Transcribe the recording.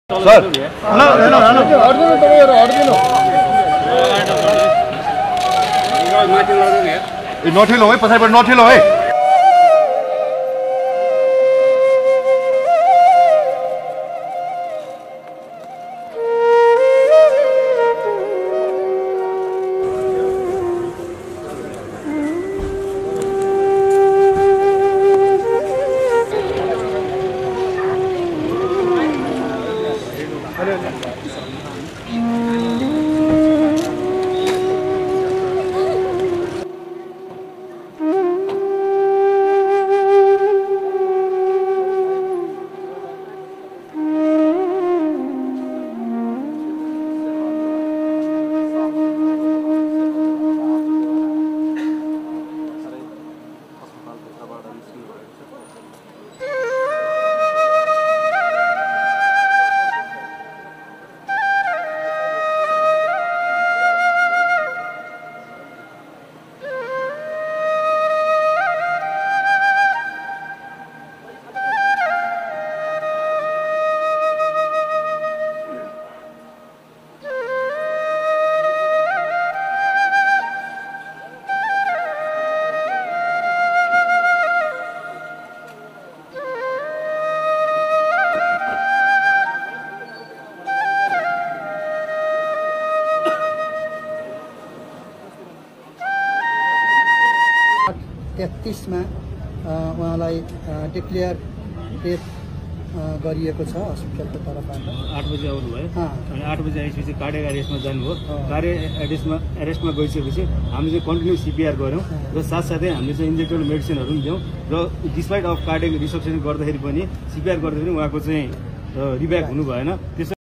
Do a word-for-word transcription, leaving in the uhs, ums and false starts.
Sir नठेलो है पछाडिबाट नठेलो है तेत्तीस में उहाँलाई डिक्लेयर डेथ गरिएको छ हस्पिटलको तर्फबाट। आठ बजे आउनुभयो अनि आठ बजे आएपछि कार्डियक एरेस्टमा जानुभयो। कार्डियक एरेस्टमा एरेस्टमा गइसकेपछि हामीले चाहिँ कन्टिन्यू सिपिआर गऱ्यौँ र साथसाथै हामीले चाहिँ इन्जेक्टेबल मेडिसिनहरू पनि दियौँ र डिस्पाइट अफ कार्डियक रिसक्सन गर्दाखेरि पनि सिपिआर गर्दाखेरि उहाँको चाहिँ रिभ्याक हुनु भएन।